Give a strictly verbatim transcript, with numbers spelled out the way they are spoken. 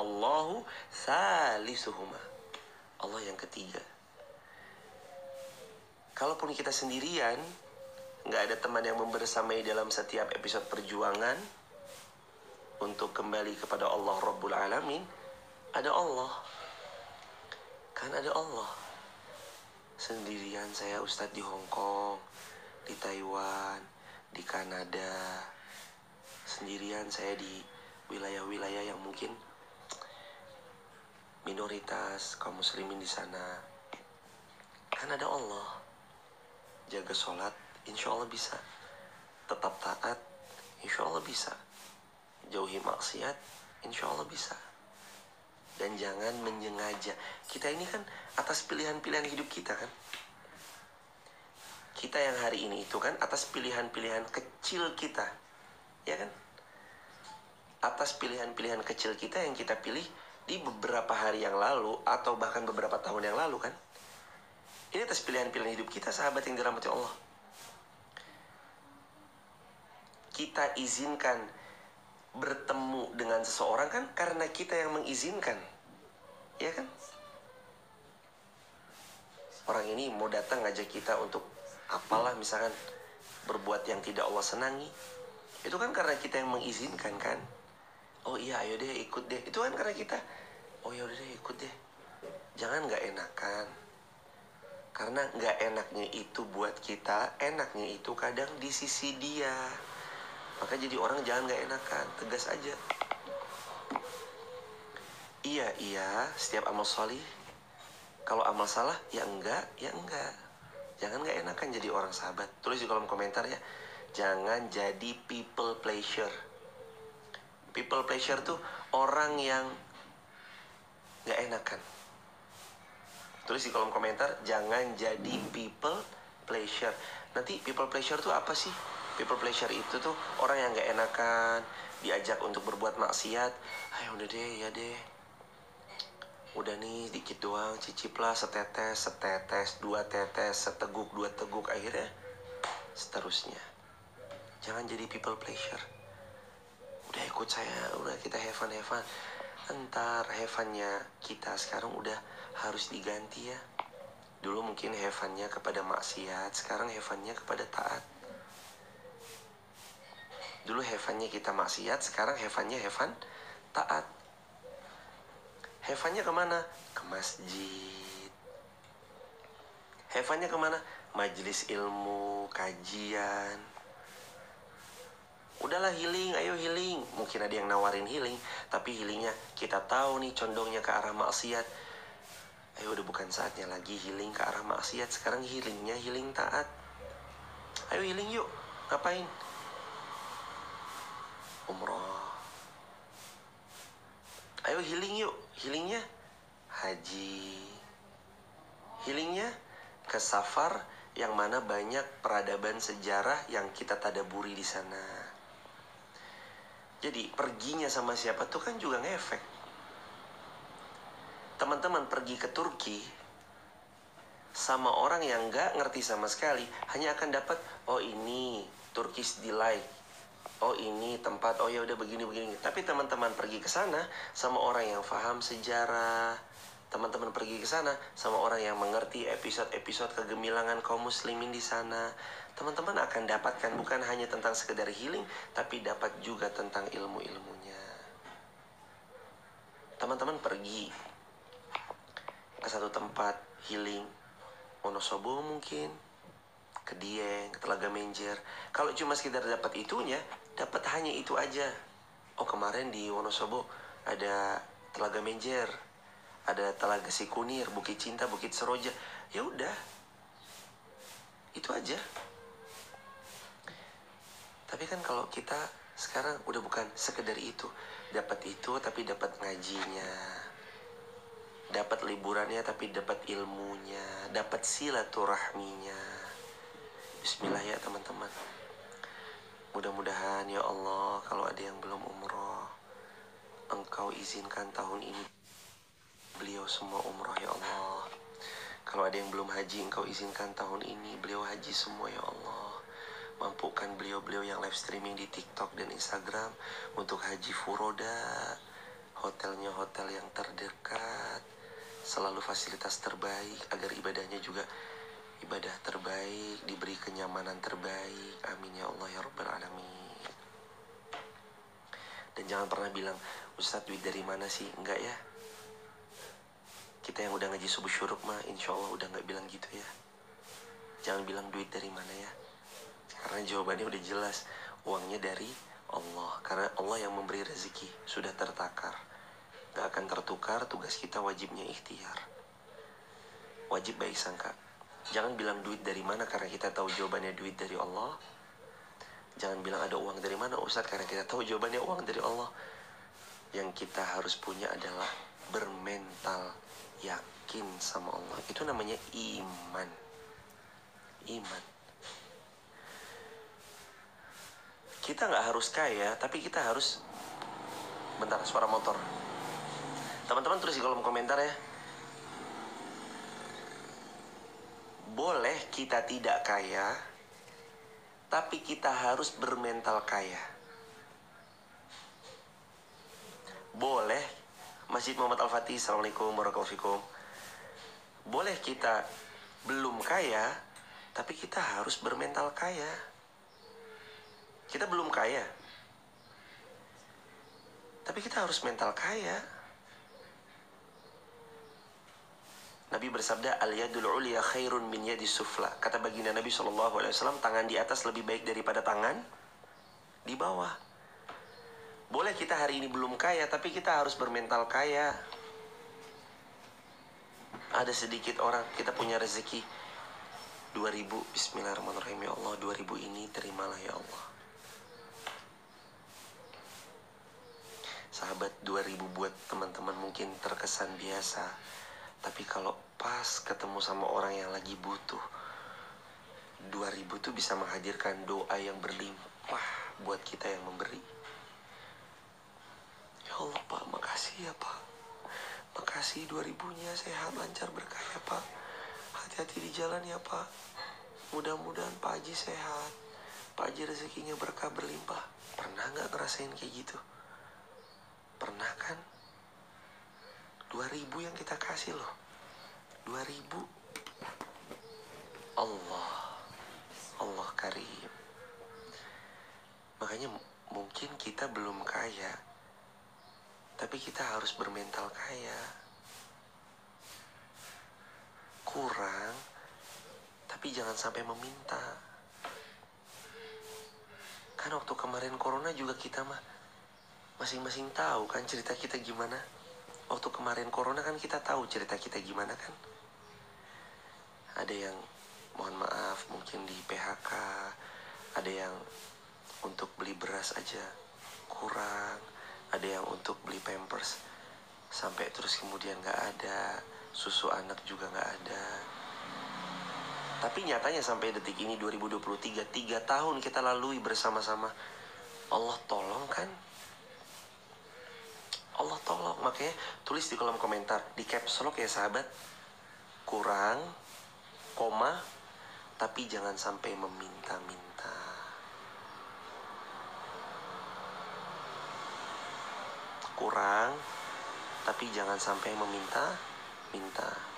Allahu salisuhuma. Allah yang ketiga. Kalaupun kita sendirian, nggak ada teman yang membersamai dalam setiap episode perjuangan untuk kembali kepada Allah Rabbul Alamin, ada Allah. Kan ada Allah. Sendirian saya Ustadz di Hong Kong, di Taiwan, di Kanada. Sendirian saya di wilayah-wilayah yang mungkin minoritas kaum muslimin di sana. Kan ada Allah. Jaga sholat, insya Allah bisa. Tetap taat, insya Allah bisa. Jauhi maksiat, insya Allah bisa. Dan jangan menyengaja. Kita ini kan atas pilihan-pilihan hidup kita kan. Kita yang hari ini itu kan atas pilihan-pilihan kecil kita. Ya kan? Atas pilihan-pilihan kecil kita yang kita pilih di beberapa hari yang lalu atau bahkan beberapa tahun yang lalu kan. Ini atas pilihan-pilihan hidup kita, sahabat yang dirahmati Allah. Kita izinkan bertemu dengan seseorang kan karena kita yang mengizinkan. Ya kan? Orang ini mau datang ngajak kita untuk apalah misalkan berbuat yang tidak Allah senangi. Itu kan karena kita yang mengizinkan kan. Oh iya ayo deh ikut deh. Itu kan karena kita. Oh ya udah deh ikut deh. Jangan gak enakan. Karena gak enaknya itu buat kita, enaknya itu kadang di sisi dia. Maka jadi orang jangan gak enakan, tegas aja. Iya, iya, setiap amal sholih. Kalau amal salah, ya enggak, ya enggak. Jangan gak enakan jadi orang sahabat. Tulis di kolom komentar ya. Jangan jadi people pleasure. People pleasure tuh orang yang gak enakan. Tulis di kolom komentar, jangan jadi people pleasure. Nanti people pleasure tuh apa sih? People pleasure itu tuh orang yang gak enakan, diajak untuk berbuat maksiat. Ayo udah deh, ya deh. Udah nih, dikit doang, ciciplah setetes, setetes, dua tetes, seteguk, dua teguk. Akhirnya, seterusnya. Jangan jadi people pleasure. Udah ikut saya, udah kita have fun, have fun. Entar have fun-nya kita sekarang udah harus diganti ya. Dulu mungkin have fun-nya kepada maksiat, sekarang have fun-nya kepada taat. Dulu have fun-nya kita maksiat, sekarang have fun-nya have fun taat. Have fun-nya kemana? Ke masjid. Have fun-nya kemana? Majelis ilmu, kajian. Udahlah healing, ayo healing. Mungkin ada yang nawarin healing, tapi healingnya kita tahu nih condongnya ke arah maksiat. Ayo udah bukan saatnya lagi healing ke arah maksiat. Sekarang healingnya healing taat. Ayo healing yuk. Ngapain? Umroh. Ayo healing yuk. Healingnya haji. Healingnya ke safar yang mana banyak peradaban sejarah yang kita tadaburi di sana. Jadi perginya sama siapa tuh kan juga ngefek. Teman-teman pergi ke Turki sama orang yang nggak ngerti sama sekali hanya akan dapat oh ini Turkish Delight, oh ini tempat, oh ya udah begini begini. Tapi teman-teman pergi ke sana sama orang yang paham sejarah, teman-teman pergi ke sana sama orang yang mengerti episode-episode kegemilangan kaum muslimin di sana. Teman-teman akan dapatkan bukan hanya tentang sekedar healing, tapi dapat juga tentang ilmu-ilmunya. Teman-teman pergi ke satu tempat healing, Wonosobo mungkin, ke Dieng, ke Telaga Menjer. Kalau cuma sekedar dapat itunya, dapat hanya itu aja. Oh kemarin di Wonosobo ada Telaga Menjer, ada Telaga Sikunir, Bukit Cinta, Bukit Seroja. Ya udah, itu aja. Tapi kan kalau kita sekarang udah bukan sekedar itu, dapat itu tapi dapat ngajinya, dapat liburannya tapi dapat ilmunya, dapat silaturahminya. Bismillah ya teman-teman. Mudah-mudahan ya Allah kalau ada yang belum umroh, Engkau izinkan tahun ini beliau semua umroh ya Allah. Kalau ada yang belum haji, Engkau izinkan tahun ini beliau haji semua ya Allah. Mampukan beliau-beliau yang live streaming di TikTok dan Instagram untuk haji furoda, hotelnya hotel yang terdekat, selalu fasilitas terbaik, agar ibadahnya juga ibadah terbaik, diberi kenyamanan terbaik. Amin ya Allah ya Rabbal Alamin. Dan jangan pernah bilang, Ustadz duit dari mana sih? Enggak ya. Kita yang udah ngaji subuh syuruk mah insya Allah udah gak bilang gitu ya. Jangan bilang duit dari mana ya, karena jawabannya udah jelas, uangnya dari Allah. Karena Allah yang memberi rezeki, sudah tertakar, gak akan tertukar. Tugas kita wajibnya ikhtiar, wajib baik sangka. Jangan bilang duit dari mana, karena kita tahu jawabannya duit dari Allah. Jangan bilang ada uang dari mana Ustadz, karena kita tahu jawabannya uang dari Allah. Yang kita harus punya adalah bermental yakin sama Allah. Itu namanya iman. Iman. Kita nggak harus kaya, tapi kita harus... Bentar, suara motor. Teman-teman tulis di kolom komentar ya. Boleh kita tidak kaya, tapi kita harus bermental kaya. Boleh, Masjid Muhammad Al-Fatih, Assalamualaikum warahmatullahi wabarakatuh. Boleh kita belum kaya, tapi kita harus bermental kaya. Kita belum kaya, tapi kita harus mental kaya. Nabi bersabda, al-yadul ulya khairun min yadis sufla. Kata baginda Nabi shallallahu alaihi wasallam, tangan di atas lebih baik daripada tangan di bawah. Boleh kita hari ini belum kaya, tapi kita harus bermental kaya. Ada sedikit orang, kita punya rezeki dua ribu, bismillahirrahmanirrahim, ya Allah, dua ribu ini terimalah ya Allah. Sahabat, dua ribu buat teman-teman mungkin terkesan biasa, tapi kalau pas ketemu sama orang yang lagi butuh, dua ribu tuh bisa menghadirkan doa yang berlimpah buat kita yang memberi. Ya Allah Pak, makasih ya Pak. Makasih dua ribunya sehat, lancar, berkah ya Pak. Hati-hati di jalan ya Pak. Mudah-mudahan Pak Haji sehat, Pak Haji rezekinya berkah berlimpah. Pernah gak ngerasain kayak gitu? Pernah kan? Dua ribu yang kita kasih loh. Dua ribu. Allah. Allah karim. Makanya mungkin kita belum kaya, tapi kita harus bermental kaya. Kurang, tapi jangan sampai meminta. Kan waktu kemarin corona juga kita mah masing-masing tahu kan cerita kita gimana. Waktu kemarin corona kan kita tahu cerita kita gimana kan. Ada yang mohon maaf mungkin di P H K, ada yang untuk beli beras aja kurang, ada yang untuk beli pampers sampai terus kemudian gak ada, susu anak juga gak ada. Tapi nyatanya sampai detik ini dua ribu dua puluh tiga, tiga tahun kita lalui bersama-sama. Allah tolong kan? Allah tolong. Makanya tulis di kolom komentar, di caps lock ya sahabat, kurang, koma, tapi jangan sampai meminta-minta. Kurang, tapi jangan sampai meminta-minta.